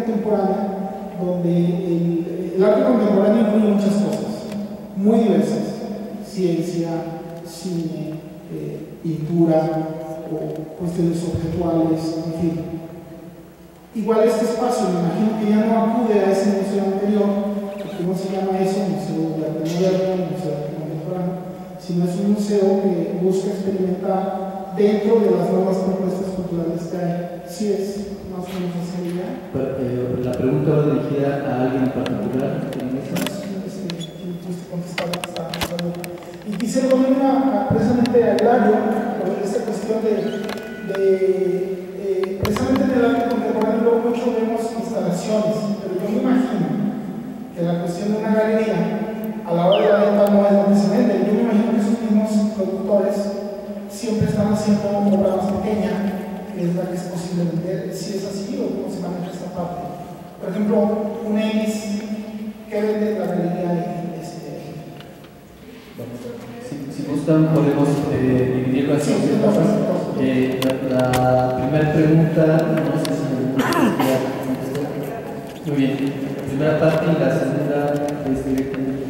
contemporánea, donde el arte contemporáneo incluye muchas cosas, muy diversas: ciencia, cine, pintura, o cuestiones objetuales, en fin. Igual este espacio, me imagino que ya no acude a ese museo anterior, porque no se llama eso Museo de Arte Moderno, Museo de Arte Contemporáneo, sino es un museo que busca experimentar dentro de las nuevas propuestas culturales que hay. Sí, es más o menos así ya. La pregunta va dirigida a alguien en particular. Y quisiera poner precisamente a Hilario, por esta cuestión precisamente en el arte contemporáneo luego mucho vemos instalaciones, pero yo me imagino que la cuestión de una galería a la hora de la venta no es donde se vende. Yo me imagino que esos mismos productores siempre están haciendo obra más pequeña, que es la que es posible vender. Si es así o cómo se maneja esta parte. Por ejemplo, un Ellis, ¿qué vende la galería? Si gustan, podemos dividirlo así. La primera pregunta, no sé si muy bien. La primera parte y la segunda es directamente.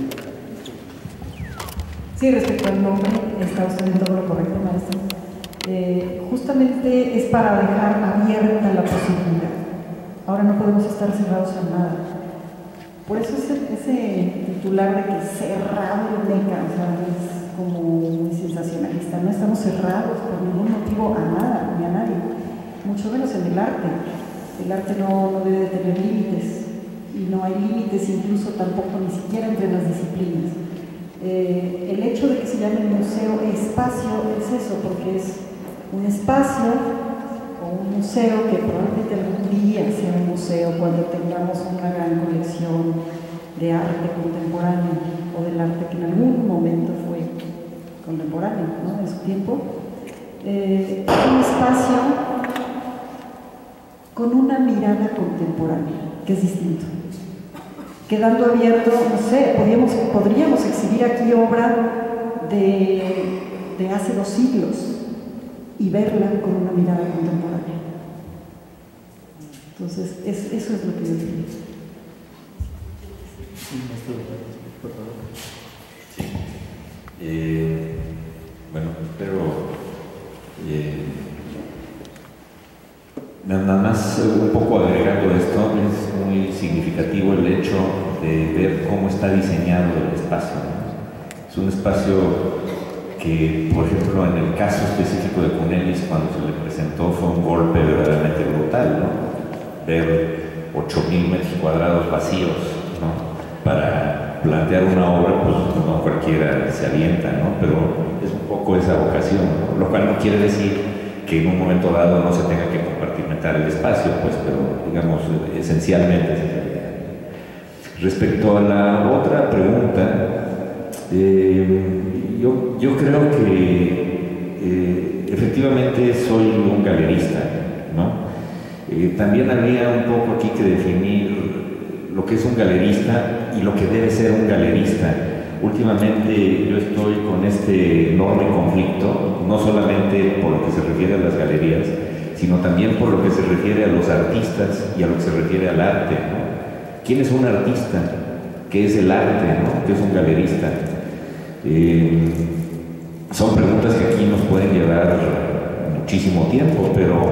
Sí, respecto al nombre, está usted en todo lo correcto, maestro. Justamente es para dejar abierta la posibilidad. Ahora no podemos estar cerrados a nada. Por eso ese titular de que cerrado me cansa, es como muy sensacionalista. No estamos cerrados por ningún motivo a nada, ni a nadie, mucho menos en el arte. El arte no debe de tener límites, y no hay límites incluso tampoco ni siquiera entre las disciplinas. El hecho de que se llame museo espacio es eso, porque es un espacio o un museo que probablemente algún día sea un museo cuando tengamos una gran colección de arte contemporáneo o del arte que en algún momento fue contemporáneo, ¿no? En su tiempo. Un espacio con una mirada contemporánea, que es distinto. Quedando abierto, no sé, podríamos exhibir aquí obra de hace 2 siglos y verla con una mirada contemporánea. Entonces, eso es lo que yo diría. Sí, por favor. Sí. Bueno, espero nada más un poco agregando esto, es muy significativo el hecho de ver cómo está diseñado el espacio, ¿no? Es un espacio que, por ejemplo, en el caso específico de Cunelis, cuando se le presentó, fue un golpe verdaderamente brutal, ¿no? Ver 8.000 metros cuadrados vacíos, ¿no? Para plantear una obra, pues no cualquiera se avienta, ¿no? Pero es un poco esa vocación, ¿no? Lo cual no quiere decir que en un momento dado no se tenga que compartimentar el espacio, pues, pero digamos, esencialmente. Respecto a la otra pregunta, yo creo que efectivamente soy un galerista, ¿no? También habría un poco aquí que definir lo que es un galerista y lo que debe ser un galerista. Últimamente yo estoy con este enorme conflicto, no solamente por lo que se refiere a las galerías, sino también por lo que se refiere a los artistas y a lo que se refiere al arte, ¿no? ¿Quién es un artista? ¿Qué es el arte, ¿no? ¿Qué es un galerista? Son preguntas que aquí nos pueden llevar muchísimo tiempo, pero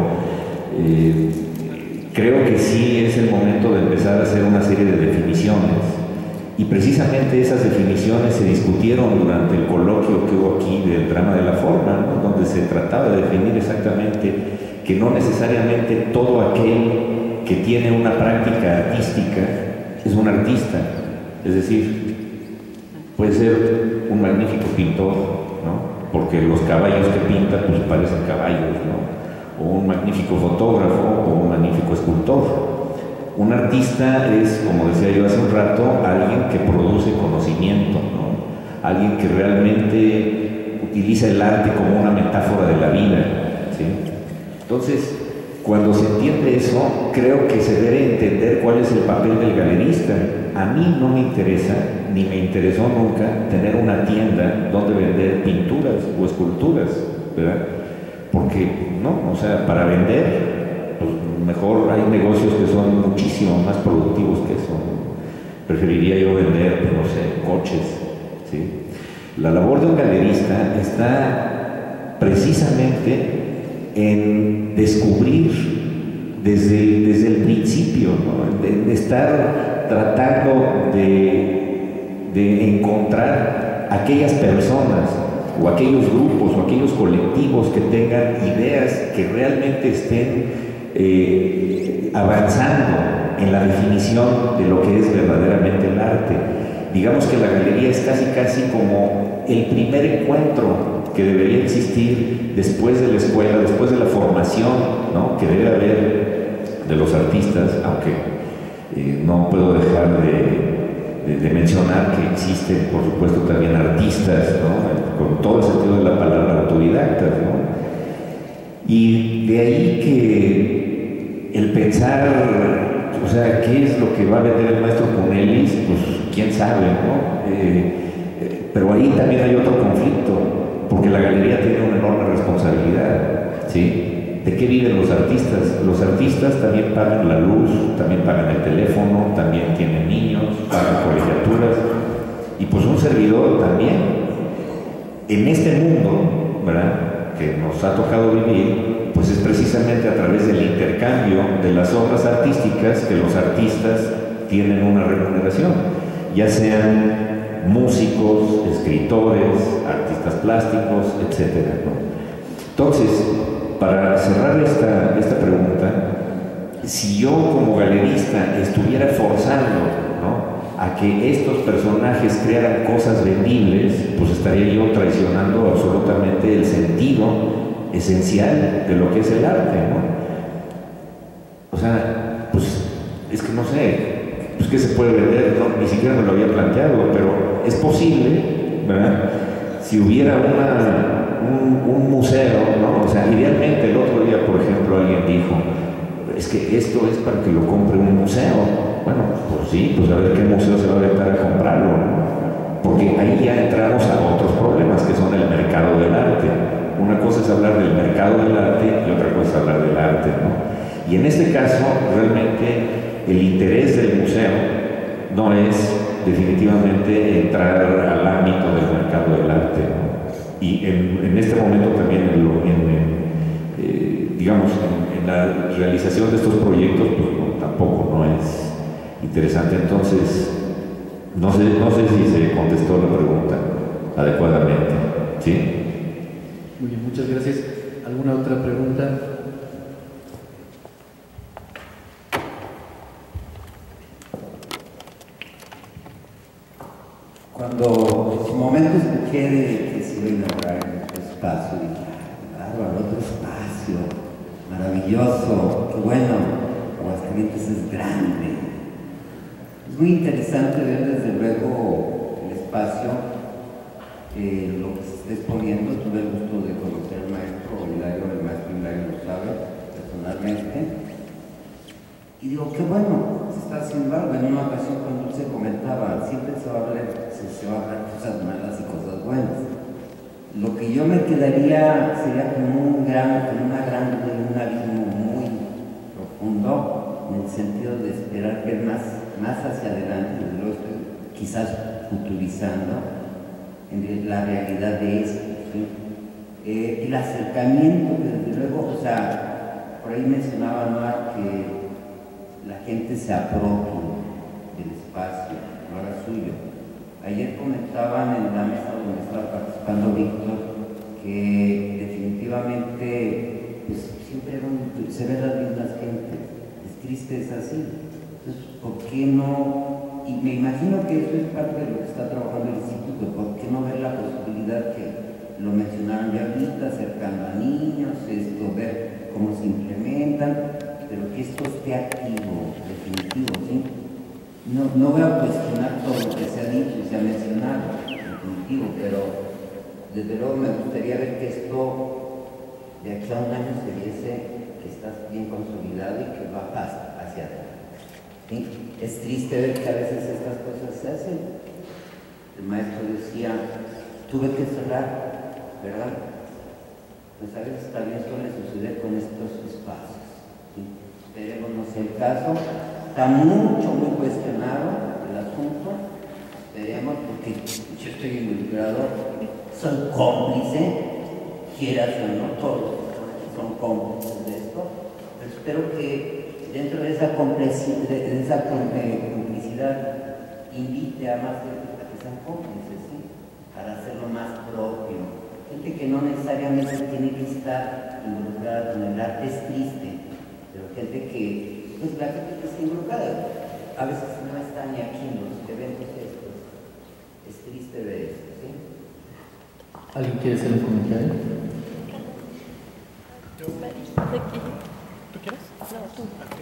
creo que sí es el momento de empezar a hacer una serie de definiciones. Y precisamente esas definiciones se discutieron durante el coloquio que hubo aquí del drama de la forma, ¿no? Donde se trataba de definir exactamente que no necesariamente todo aquel que tiene una práctica artística es un artista. Es decir, puede ser un magnífico pintor, ¿no? Porque los caballos que pinta pues parecen caballos, ¿no? O un magnífico fotógrafo o un magnífico escultor. Un artista es, como decía yo hace un rato, alguien que produce conocimiento, ¿no? Alguien que realmente utiliza el arte como una metáfora de la vida, ¿sí? Entonces, cuando se entiende eso, creo que se debe entender cuál es el papel del galerista. A mí no me interesa, ni me interesó nunca, tener una tienda donde vender pinturas o esculturas, ¿verdad? Porque, no, o sea, para vender pues mejor hay negocios que son muchísimo más productivos que eso. Preferiría yo vender, no sé, coches, ¿sí? La labor de un galerista está precisamente en descubrir desde el principio, ¿no? de estar tratando de encontrar aquellas personas o aquellos grupos o aquellos colectivos que tengan ideas que realmente estén avanzando en la definición de lo que es verdaderamente el arte. Digamos que la galería es casi como el primer encuentro que debería existir después de la escuela, después de la formación, ¿no?, que debe haber de los artistas, aunque no puedo dejar de mencionar que existen, por supuesto, también artistas, ¿no?, con todo el sentido de la palabra, autodidactas, ¿no? Y de ahí que el pensar, o sea, ¿qué es lo que va a vender el maestro Cunelis? Pues quién sabe, ¿no? Pero ahí también hay otro conflicto, porque la galería tiene una enorme responsabilidad, ¿sí? ¿De qué viven los artistas? Los artistas también pagan la luz, también pagan el teléfono, también tienen niños, pagan colegiaturas, y pues un servidor también. En este mundo, ¿verdad?, que nos ha tocado vivir, pues es precisamente a través del intercambio de las obras artísticas que los artistas tienen una remuneración, ya sean músicos, escritores, artistas plásticos, etc., ¿no? Entonces, para cerrar esta pregunta, si yo como galerista estuviera forzando, ¿no?, a que estos personajes crearan cosas vendibles, pues estaría yo traicionando absolutamente el sentido esencial de lo que es el arte, ¿no? O sea, pues es que no sé, pues qué se puede vender, ¿no? Ni siquiera me lo había planteado, pero es posible, ¿verdad? Si hubiera un museo, ¿no? O sea, idealmente el otro día, por ejemplo, alguien dijo, es que esto es para que lo compre un museo. Bueno, pues sí, pues a ver qué museo se va a aventar a comprarlo, ¿no? Porque ahí ya entramos a otros problemas que son el mercado del arte. Una cosa es hablar del mercado del arte y otra cosa es hablar del arte, ¿no? Y en este caso, realmente el interés del museo no es definitivamente entrar al ámbito del mercado del arte, ¿no? Y en este momento también, digamos, en la realización de estos proyectos, pues no, tampoco no es interesante. Entonces, no sé si se contestó la pregunta adecuadamente, ¿sí? Muy bien, muchas gracias. ¿Alguna otra pregunta? Cuando en su momento escuché que se iba a inaugurar nuestro espacio, dije, claro, otro espacio, maravilloso, qué bueno, Aguascalientes es grande. Es muy interesante ver desde luego el espacio, lo que se está exponiendo. Tuve el gusto de conocer al maestro Hilario, el maestro Hilario lo sabe personalmente. Y digo, qué bueno, se está haciendo algo. En una ocasión cuando se comentaba, siempre se va a hablar cosas malas y cosas buenas. Lo que yo me quedaría sería con un abismo muy profundo, en el sentido de esperar ver más hacia adelante, desde luego estoy quizás futurizando en la realidad de esto, ¿sí? El acercamiento, desde luego, o sea, por ahí mencionaba Noa que la gente se apropie del espacio, lo haga suyo. Ayer comentaban en la mesa donde estaba participando Víctor que definitivamente pues, siempre se ven las mismas gentes. Es triste, es así. Entonces, ¿por qué no? Y me imagino que eso es parte de lo que está trabajando el instituto. ¿Por qué no ver la posibilidad que lo mencionaron ya ahorita, acercando a niños, ver cómo se implementan, pero que esto esté activo, definitivo, ¿sí? No voy a cuestionar todo lo que se ha dicho y se ha mencionado, definitivo, pero desde luego me gustaría ver que esto de aquí a un año se viese que está bien consolidado y que va hacia adelante, ¿sí? Es triste ver que a veces estas cosas se hacen. El maestro decía, tuve que cerrar, ¿verdad? Pues a veces también suele suceder con estos espacios, ¿sí? esperemos no sea el caso. Está muy cuestionado el asunto, esperemos, porque yo estoy involucrado, soy cómplice, quieras o no, todos son cómplices de esto, pero espero que dentro de esa complicidad invite a más gente a que sean cómplices, ¿sí? Para hacerlo más propio. Gente que no necesariamente tiene que estar involucrada con el arte es triste, pero gente que, pues la gente que está involucrada, a veces no está ni aquí en los eventos estos. Es triste ver esto, ¿sí? ¿Alguien quiere hacer un comentario? ¿Tú quieres? No, tú.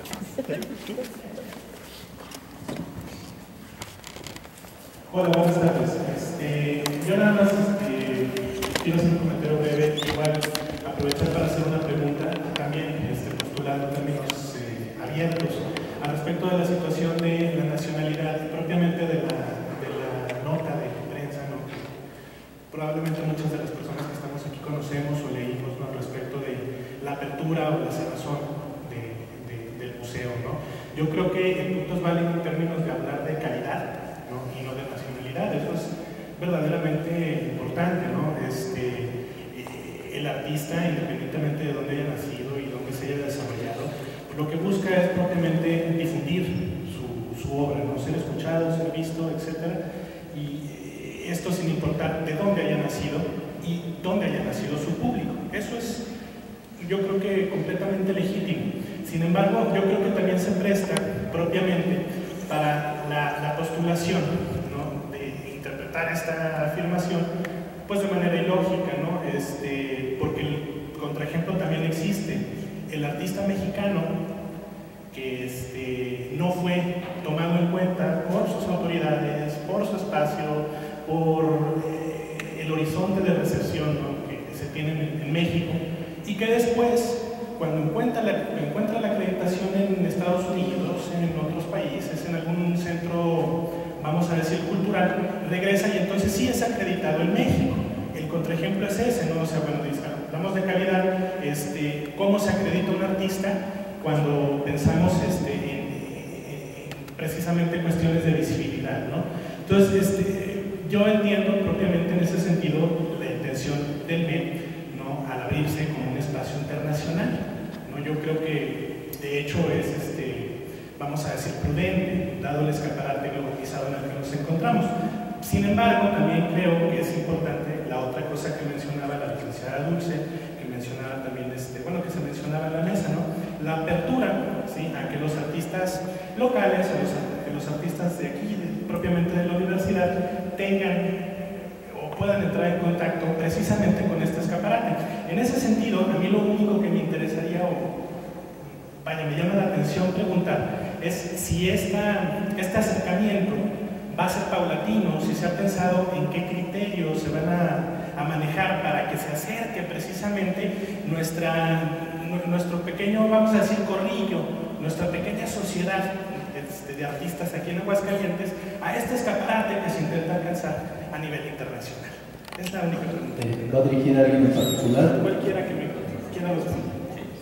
Hola, buenas tardes. Yo nada más quiero hacer un comentario breve, igual aprovechar para hacer una pregunta, también postulando términos abiertos al respecto de la situación de la nacionalidad, propiamente de la nota de prensa, ¿no? Probablemente muchas de las personas que estamos aquí conocemos o leímos, ¿no?, al respecto de la apertura o la cerrazón del museo, ¿no? Yo creo que el punto es válido en términos de hablar de calidad, ¿no?, y no de nacionalidad. Eso es verdaderamente importante, ¿no? El artista, independientemente de dónde haya nacido y dónde se haya desarrollado, lo que busca es propiamente difundir su obra, ¿no?, ser escuchado, ser visto, etc. Y esto sin importar de dónde haya nacido y dónde haya nacido su público. Eso es, yo creo que completamente legítimo. Sin embargo, yo creo que también se presta propiamente para la postulación, ¿no?, de interpretar esta afirmación pues de manera ilógica, ¿no? Porque el contraejemplo también existe. El artista mexicano que no fue tomado en cuenta por sus autoridades, por su espacio, por el horizonte de recepción, ¿no?, que se tiene en México, y que después, cuando encuentra la acreditación en Estados Unidos, en otros países, en algún centro, vamos a decir, cultural, regresa y entonces sí es acreditado en México. El contraejemplo es ese, ¿no? O sea, bueno, hablamos de calidad, ¿cómo se acredita un artista cuando pensamos en precisamente cuestiones de visibilidad, ¿no? Entonces, yo entiendo propiamente en ese sentido la intención del MEP, ¿no?, al abrirse como un espacio internacional, ¿no? Yo creo que de hecho es, vamos a decir, prudente, dado el escaparate globalizado en el que nos encontramos. Sin embargo, también creo que es importante la otra cosa que mencionaba la licenciada Dulce, que mencionaba también, que se mencionaba en la mesa, ¿no?, la apertura, ¿sí?, a que los artistas locales, que los artistas de aquí, propiamente de la universidad, tengan o puedan entrar en contacto precisamente con este escaparate. En ese sentido, a mí lo único que me interesaría, me llama la atención preguntar, es si este acercamiento va a ser paulatino, si se ha pensado en qué criterios se van a manejar para que se acerque precisamente nuestro pequeño, vamos a decir, corrillo, nuestra pequeña sociedad de artistas aquí en Aguascalientes a este escaparate que se intenta alcanzar a nivel internacional. Es la única pregunta. ¿Va dirigida a alguien en particular? Cualquiera que me quiera responder.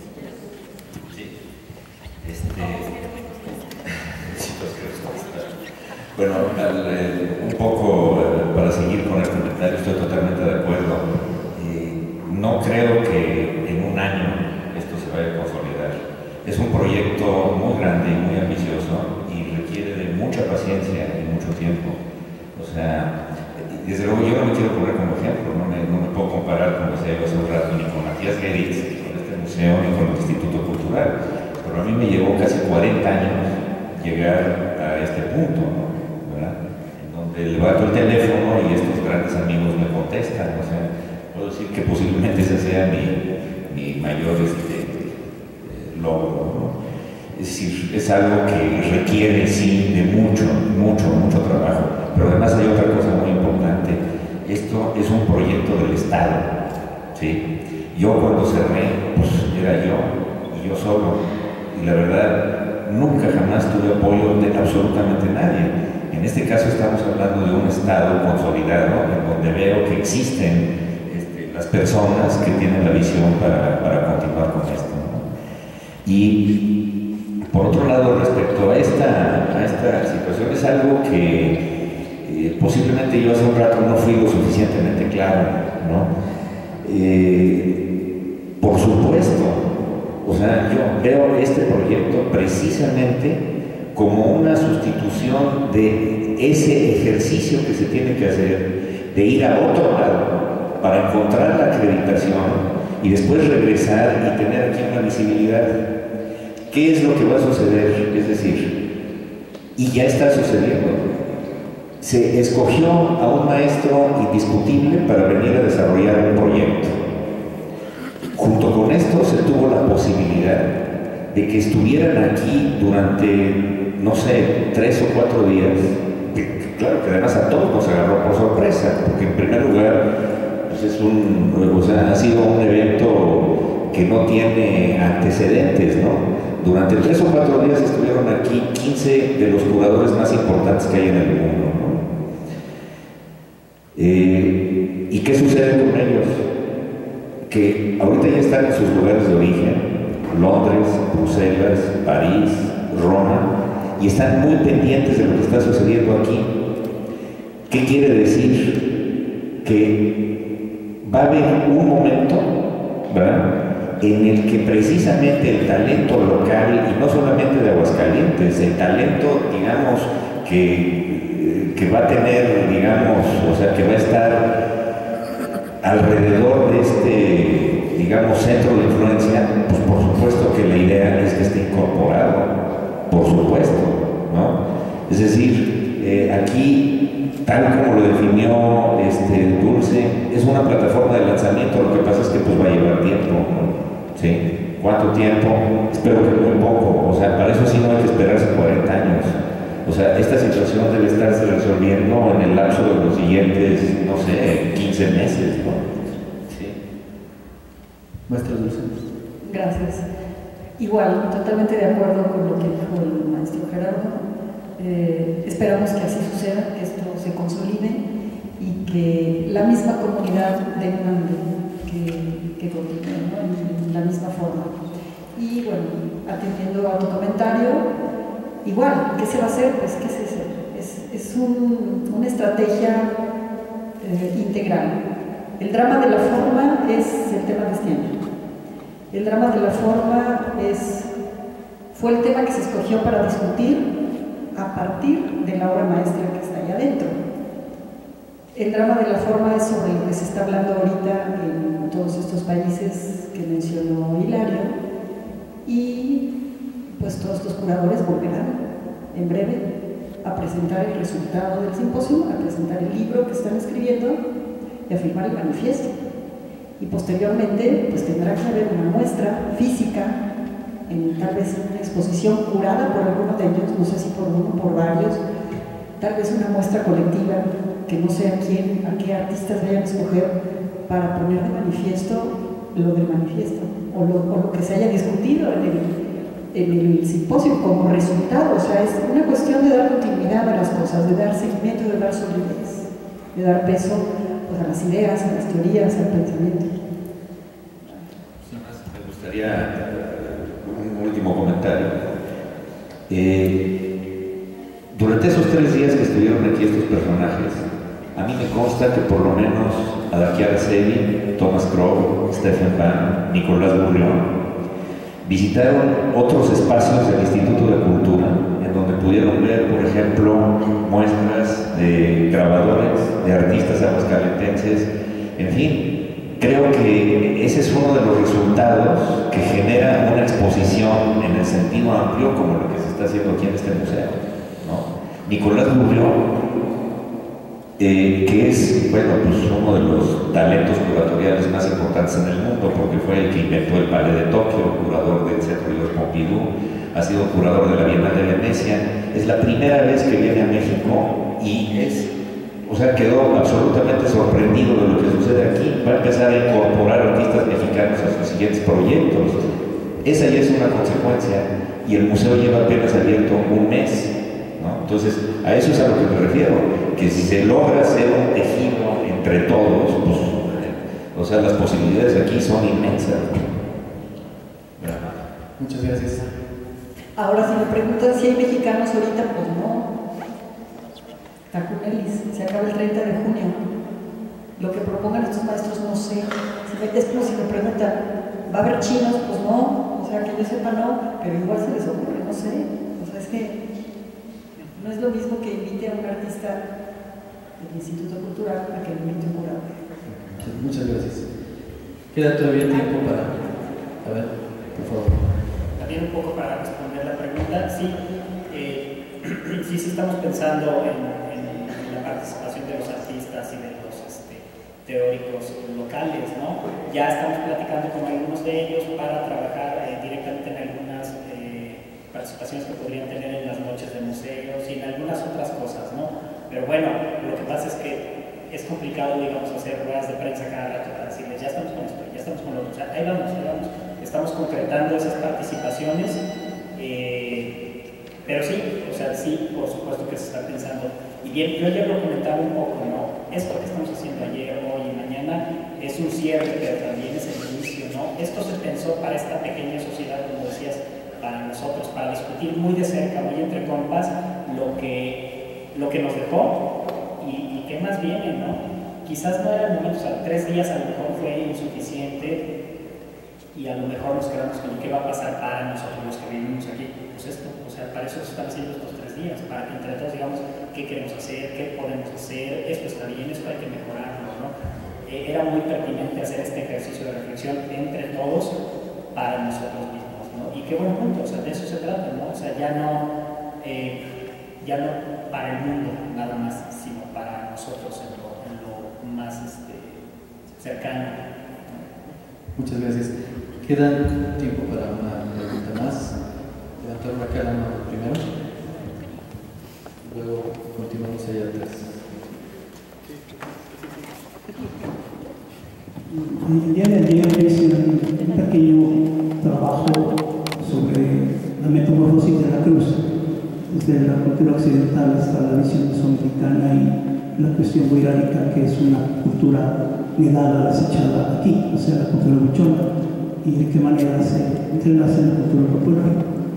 Bueno, un poco para seguir con el comentario, estoy totalmente de acuerdo. No creo que en un año esto se vaya a consolidar. Es un proyecto muy grande y muy ambicioso y requiere de mucha paciencia y mucho tiempo. O sea, desde luego yo no me quiero poner como ejemplo, no me puedo comparar, como decía yo hace un rato, ni con Matías Geritz, ni con este museo, ni con el Instituto Cultural. Pero a mí me llevó casi 40 años llegar a este punto, ¿no?, ¿verdad?, en donde levanto el teléfono y estos grandes amigos me contestan. O sea, puedo decir que posiblemente ese sea mi mayor logro, ¿no? Es decir, es algo que requiere, sí, de mucho trabajo. Pero además hay otra cosa muy importante. Esto es un proyecto del Estado, ¿sí? Yo cuando cerré, pues era yo y yo solo. Y la verdad, nunca jamás tuve apoyo de absolutamente nadie. En este caso estamos hablando de un Estado consolidado, en donde veo que existen las personas que tienen la visión para continuar con esto, ¿no? Y Por otro lado, respecto a esta situación, es algo que posiblemente yo hace un rato no fui lo suficientemente claro, ¿no? Por supuesto, o sea, yo veo este proyecto precisamente como una sustitución de ese ejercicio que se tiene que hacer, de ir a otro lado para encontrar la acreditación y después regresar y tener aquí una visibilidad. ¿Qué es lo que va a suceder? Es decir, y ya está sucediendo. Se escogió a un maestro indiscutible para venir a desarrollar un proyecto. Junto con esto se tuvo la posibilidad de que estuvieran aquí durante, no sé, 3 o 4 días. Claro que además a todos nos agarró por sorpresa, porque en primer lugar pues ha sido un evento que no tiene antecedentes, ¿no? Durante 3 o 4 días estuvieron aquí 15 de los curadores más importantes que hay en el mundo, ¿no? ¿Y qué sucede con ellos? Que ahorita ya están en sus lugares de origen, Londres, Bruselas, París, Roma, y están muy pendientes de lo que está sucediendo aquí. ¿Qué quiere decir? Que va a haber un momento, ¿verdad?, en el que precisamente el talento local, y no solamente de Aguascalientes, el talento, digamos, que va a tener, digamos, o sea, que va a estar alrededor de este, digamos, centro de influencia, pues por supuesto que la idea es que esté incorporado, por supuesto, ¿no? Es decir, aquí, tal como lo definió Dulce, es una plataforma de lanzamiento, lo que pasa es que pues va a llevar tiempo, ¿no? ¿Sí? ¿Cuánto tiempo? Espero que muy poco, o sea, para eso sí no hay que esperarse 40 años. O sea, esta situación debe estarse resolviendo en el lapso de los siguientes, no sé, 15 meses, ¿no? Sí. Maestra Dulce. Gracias. Igual, totalmente de acuerdo con lo que dijo el maestro Gerardo. Esperamos que así suceda, que esto se consolide y que la misma comunidad demande que continúe, ¿no?, en la misma forma. Y bueno, atendiendo a tu comentario, igual, ¿qué se va a hacer? Pues, ¿qué se hace? Es una estrategia integral. El drama de la forma es el tema de este año. El drama de la forma fue el tema que se escogió para discutir a partir de la obra maestra que está ahí adentro. El drama de la forma es sobre lo que se está hablando ahorita en todos estos países que mencionó Hilario, y pues todos los curadores volverán en breve a presentar el resultado del simposio, a presentar el libro que están escribiendo y a firmar el manifiesto. Y posteriormente pues tendrá que haber una muestra física, tal vez una exposición curada por alguno de ellos, no sé si por uno o por varios, tal vez una muestra colectiva, que no sé a qué artistas vayan a escoger para poner de manifiesto lo del manifiesto, o lo que se haya discutido en el simposio como resultado. O sea, es una cuestión de dar continuidad a las cosas, de dar seguimiento, de dar solidez, de dar peso pues, a las ideas, a las teorías, al pensamiento. Me gustaría un último comentario. Durante esos 3 días que estuvieron aquí estos personajes, a mí me consta que por lo menos Adaquiara Sevi, Thomas Crow, Stephen Bann, Nicolás Burrión visitaron otros espacios del Instituto de Cultura, en donde pudieron ver, por ejemplo, muestras de grabadores, de artistas aguascalentenses, en fin. Creo que ese es uno de los resultados que genera una exposición en el sentido amplio como lo que se está haciendo aquí en este museo, ¿no? Nicolás Burrión, que es, bueno, pues uno de los talentos curatoriales más importantes en el mundo, porque fue el que inventó el Ballet de Tokio, curador del Centro Helios Pompidou, ha sido curador de la Bienal de Venecia, es la primera vez que viene a México y quedó absolutamente sorprendido de lo que sucede aquí. Va a empezar a incorporar artistas mexicanos a sus siguientes proyectos. Esa ya es una consecuencia, y el museo lleva apenas abierto un mes, ¿no? Entonces, a eso es a lo que me refiero, que si se logra hacer un tejido entre todos, pues, las posibilidades aquí son inmensas. Muchas gracias. Ahora, si me preguntan si hay mexicanos ahorita, pues no. Tacunelis, se acaba el 30 de junio. Lo que propongan estos maestros no sé. Es como si me preguntan, ¿va a haber chinos? Pues no. O sea, que yo sepa no, pero igual se les ocurre, no sé. O sea, es que no es lo mismo que invite a un artista del Instituto Cultural a que le invite a un curado. Muchas gracias. Queda todavía tiempo para... A ver, por favor. También un poco para responder la pregunta, sí, sí estamos pensando en la participación de los artistas y de los teóricos locales, ¿no? Ya estamos platicando con algunos de ellos para trabajar directamente en algunas participaciones que podrían tener en las noches de museos y en algunas otras cosas, ¿no? Pero bueno, lo que pasa es que es complicado, digamos, hacer ruedas de prensa cada rato para decirles, ya estamos con esto, ya estamos con lo otro, o sea, ahí vamos. Estamos concretando esas participaciones, pero sí, o sea, sí, por supuesto que se está pensando. Y bien, yo ya lo comentaba un poco, ¿no? Esto que estamos haciendo ayer, hoy y mañana es un cierre, pero también es el inicio, ¿no? Esto se pensó para esta pequeña sociedad, como decías, para nosotros, para discutir muy de cerca, muy entre compas, lo que nos dejó y qué más viene, ¿no? Quizás no era el momento, o sea, 3 días a lo mejor fue insuficiente. Y a lo mejor nos quedamos con qué va a pasar para nosotros los que vivimos aquí. Pues esto, o sea, para eso se están haciendo estos 3 días, para que entre todos digamos qué queremos hacer, qué podemos hacer, esto está bien, esto hay que mejorarlo, ¿no? Era muy pertinente hacer este ejercicio de reflexión entre todos para nosotros mismos, ¿no? Y qué buen punto, o sea, de eso se trata, ¿no? O sea, ya no para el mundo nada más, sino para nosotros en lo más cercano. Muchas gracias. Queda tiempo para una pregunta más. Levantar la mano primero. Luego continuamos allá atrás. El día de ayer hice un pequeño trabajo sobre la metamorfosis de la cruz, desde la cultura occidental hasta la visión mesoamericana y la cuestión boirárica, que es una cultura negada, desechada aquí, o sea, la cultura buchona, y de qué manera se entrelaza en la cultura popular.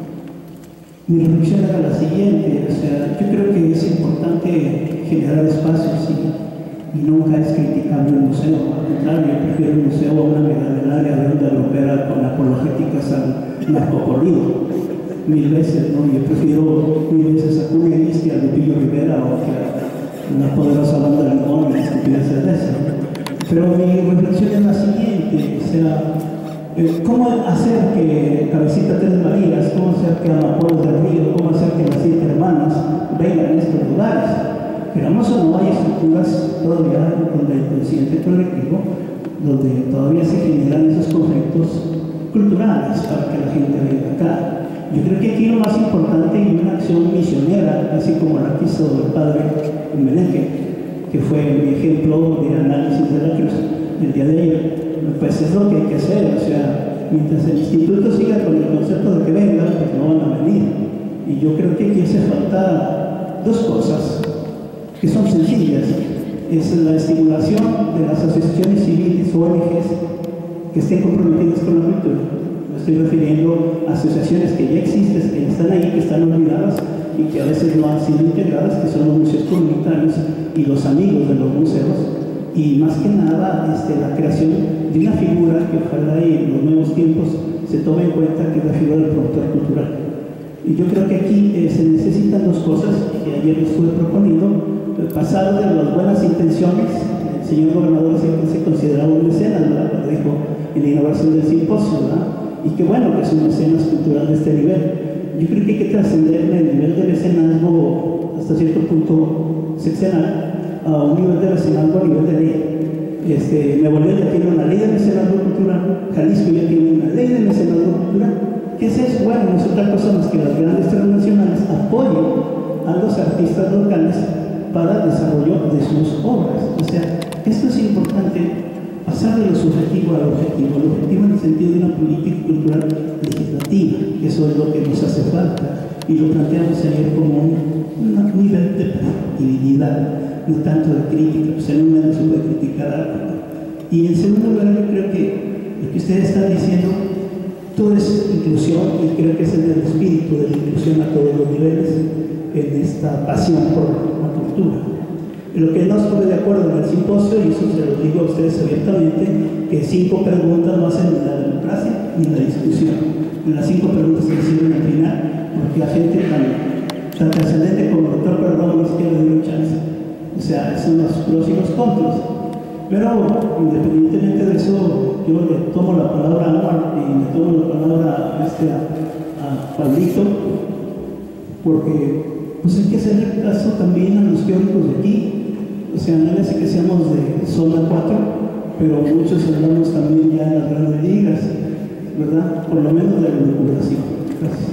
Mi reflexión era la siguiente, o sea, yo creo que es importante generar espacios y nunca es criticable el museo, al contrario, yo prefiero el museo a una megaleraria de onda europea con apologéticas al narcocorrido, 1000 veces, ¿no? Yo prefiero 1000 veces a Cunelis que a Lupillo Rivera o que a una poderosa banda Limón y estupideces de eso. Pero mi reflexión es la siguiente, o sea, ¿cómo hacer que Cabecita Tres Marías, cómo hacer que Amapolas del Río, cómo hacer que las 7 hermanas vengan a estos lugares? Queramos o no, hay estructuras todavía donde el consciente colectivo, donde todavía se generan esos conflictos culturales para que la gente venga acá. Yo creo que aquí lo más importante y una acción misionera, así como la que hizo el padre Meneque, que fue mi ejemplo de análisis de la cruz el día de ayer, pues es lo que hay que hacer. O sea, mientras el instituto siga con el concepto de que vengan, pues no van a venir. Y yo creo que aquí hace falta 2 cosas que son sencillas. Es la estimulación de las asociaciones civiles o ONGs que estén comprometidas con la cultura. Me estoy refiriendo a asociaciones que ya existen, que están ahí, que están olvidadas y que a veces no han sido integradas, que son los museos comunitarios y los amigos de los museos, y más que nada la creación de una figura que ojalá en los nuevos tiempos se tome en cuenta, que es la figura del promotor cultural. Y yo creo que aquí se necesitan 2 cosas que ayer les estuve proponiendo. Pasar de las buenas intenciones, el señor gobernador siempre se consideraba un mecenas, ¿verdad? Lo dijo en la inauguración del simposio, ¿verdad? Y qué bueno que es un mecenas cultural de este nivel. Yo creo que hay que trascender el nivel de mecenazgo hasta cierto punto seccional a un nivel de mecenazgo a nivel de ley. Nuevo León ya tiene una ley de mecenazgo cultural, Jalisco ya tiene una ley de mecenazgo cultural. ¿Qué es eso? Bueno, no es otra cosa más que las grandes transnacionales apoyen a los artistas locales para el desarrollo de sus obras. O sea, esto es importante, pasar de lo subjetivo al objetivo. El objetivo en el sentido de una política cultural legislativa, que eso es lo que nos hace falta, y lo planteamos ayer como un nivel de predictibilidad, no tanto de crítica, pues en un momento se puede criticar algo. Y en segundo lugar, yo creo que lo que ustedes están diciendo todo es inclusión y creo que ese es el espíritu de la inclusión a todos los niveles en esta pasión por la cultura. Y lo que no estuve de acuerdo en el simposio, y eso se lo digo a ustedes abiertamente, que 5 preguntas no hacen ni la democracia ni la discusión. En las 5 preguntas que sirven al final, porque la gente tan trascendente como el doctor Perdón ni siquiera le dio chance. O sea, son los pros y los contras. Pero independientemente de eso, yo le tomo la palabra a Anuar y le tomo la palabra a Pablito, porque pues hay que hacerle caso también a los teóricos de aquí. O sea, no es que seamos de zona 4, pero muchos hablamos también ya en las grandes ligas, ¿verdad? Por lo menos de la recuperación. Gracias.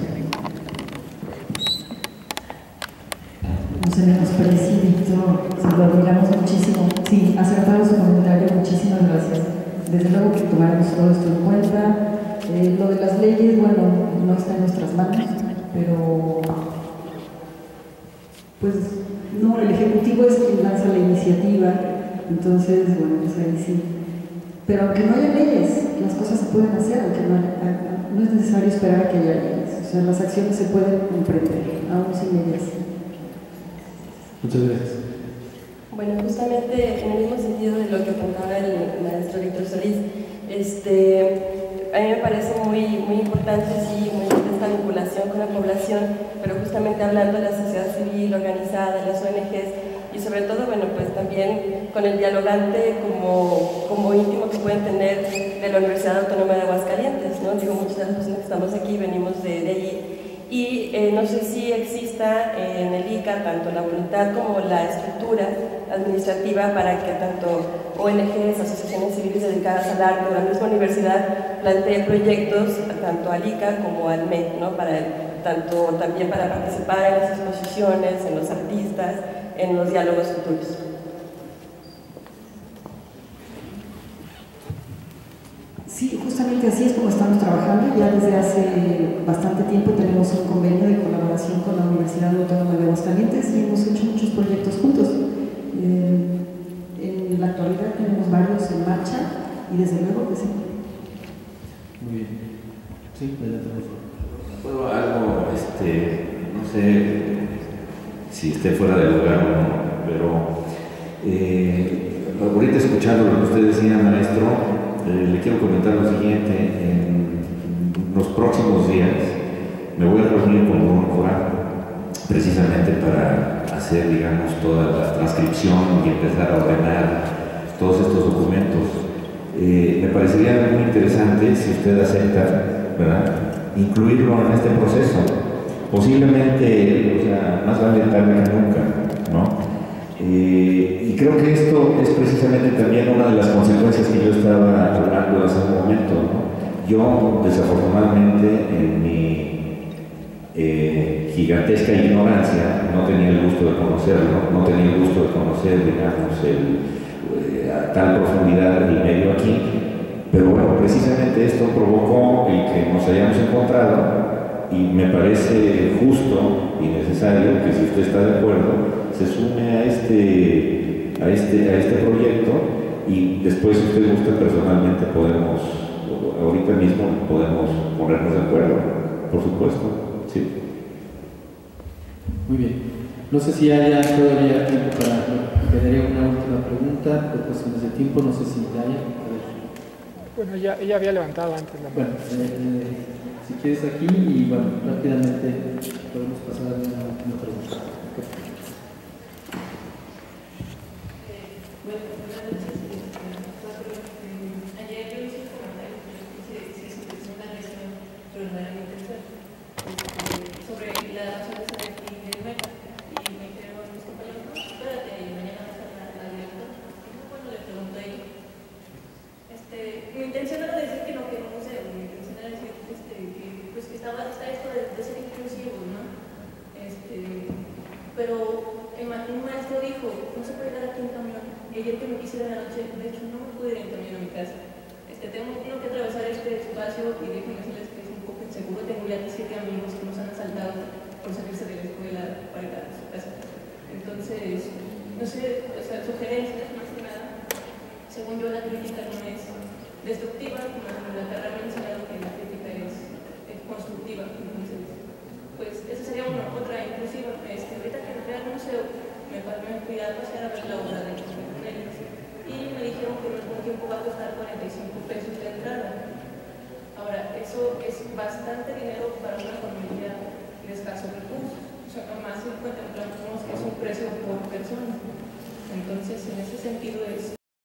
No se menosprecie, Víctor, se lo admiramos muchísimo. Sí, acertado su comentario, muchísimas gracias. Desde luego que tomaremos todo esto en cuenta. Lo de las leyes, bueno, no está en nuestras manos, pero pues no, el Ejecutivo es quien lanza la iniciativa, entonces, bueno, pues ahí sí. Pero aunque no haya leyes, las cosas se pueden hacer, aunque no es necesario esperar a que haya leyes. O sea, las acciones se pueden emprender, aún sin leyes. Muchas gracias. Bueno, justamente en el mismo sentido de lo que contaba el maestro Víctor Solís, a mí me parece muy importante, sí, muy importante esta vinculación con la población, pero justamente hablando de la sociedad civil organizada, de las ONGs, y sobre todo, bueno, pues también con el dialogante como íntimo que pueden tener de la Universidad Autónoma de Aguascalientes, ¿no? Digo, muchas de las personas que estamos aquí venimos de allí. Y no sé si exista en el ICA tanto la voluntad como la estructura administrativa para que tanto ONGs, asociaciones civiles dedicadas al arte o la misma universidad plantee proyectos tanto al ICA como al MEC, ¿no? También para participar en las exposiciones, en los artistas, en los diálogos futuros. Sí, justamente así es como estamos trabajando. Ya desde hace bastante tiempo tenemos un convenio de colaboración con la Universidad Autónoma de Aguascalientes y hemos hecho muchos proyectos juntos. En la actualidad tenemos varios en marcha y desde luego que sí. Muy bien. Sí, adelante. Bueno, algo, no sé si esté fuera de lugar o no, pero ahorita escuchando lo que usted decía, maestro, le quiero comentar lo siguiente. En los próximos días me voy a reunir con un coral precisamente para hacer, digamos, toda la transcripción y empezar a ordenar todos estos documentos. Me parecería muy interesante, si usted acepta, ¿verdad?, incluirlo en este proceso. Posiblemente, o sea, más vale tarde que nunca, ¿no? Y creo que esto es precisamente también una de las consecuencias que yo estaba hablando hace un momento, ¿no? Yo, desafortunadamente, en mi gigantesca ignorancia, no tenía el gusto de conocerlo, no tenía el gusto de conocer, digamos, a tal profundidad el medio aquí, pero bueno, precisamente esto provocó el que nos hayamos encontrado y me parece justo y necesario que, si usted está de acuerdo, se sume a este proyecto, y después, si usted gusta, personalmente podemos, ahorita mismo podemos ponernos de acuerdo, por supuesto. Sí. Muy bien. No sé si haya todavía tiempo para... Quedaría una última pregunta por cuestiones de tiempo, no sé si haya. Bueno, ella había levantado antes la mano. Bueno, si quieres aquí, y bueno, rápidamente podemos pasar a una pregunta. Okay. Ayer yo hice un comentario si es intención la lesión, pero no era mi intención, sobre la razón de estar aquí del MEC, y me dijeron mis compañeros, no, espérate, y mañana vas a hablar a la directora. Bueno, le pregunto a ella. Mi intención era decir que no sé, mi intención era decir que pues que está esto de ser inclusivos, ¿no? Pero un maestro dijo, no se puede dar aquí en camión. Y ayer que me quise ir en la noche, de hecho no me pude ir en camión a mi casa. Tengo que atravesar este espacio y déjenme decirles que es un poco inseguro. Tengo ya 7 amigos que nos han asaltado por salirse de la escuela para ir a su casa. Entonces, no sé, o sea, sugerencias más que nada. Según yo, la crítica no es destructiva, como la carrera ha mencionado que la crítica es constructiva. Entonces, pues esa sería otra inclusiva. Ahorita que entré al museo, me fui a pasear a ver la obra de los Menéndez y me dijeron que en algún tiempo va a costar 45 pesos de entrada. Ahora, eso es bastante dinero para una familia de escasos recursos. O sea, más si contemplamos que es un precio por persona. Entonces, en ese sentido es